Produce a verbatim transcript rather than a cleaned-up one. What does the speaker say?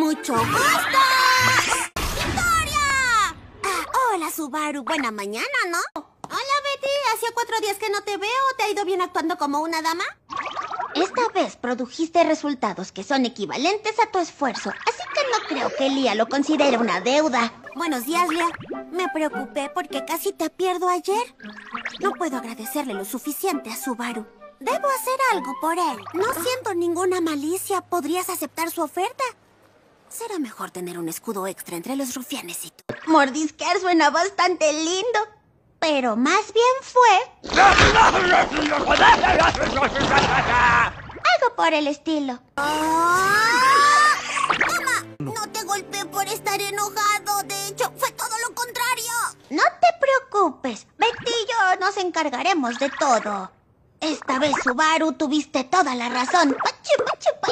¡Mucho gusto! ¡Victoria! Ah, hola, Subaru. Buena mañana, ¿no? Hola, Betty. Hacía cuatro días que no te veo. ¿Te ha ido bien actuando como una dama? Esta vez produjiste resultados que son equivalentes a tu esfuerzo, así que no creo que Lía lo considere una deuda. Buenos días, Lía. Me preocupé porque casi te pierdo ayer. No puedo agradecerle lo suficiente a Subaru. Debo hacer algo por él. No siento ninguna malicia. ¿Podrías aceptar su oferta? Será mejor tener un escudo extra entre los rufianes y tú. Mordisquear suena bastante lindo, pero más bien fue algo por el estilo. ¡Ah! ¡Toma! No te golpeé por estar enojado. De hecho, fue todo lo contrario. No te preocupes, Betty y yo nos encargaremos de todo. Esta vez, Subaru, tuviste toda la razón. Pachu, pachu,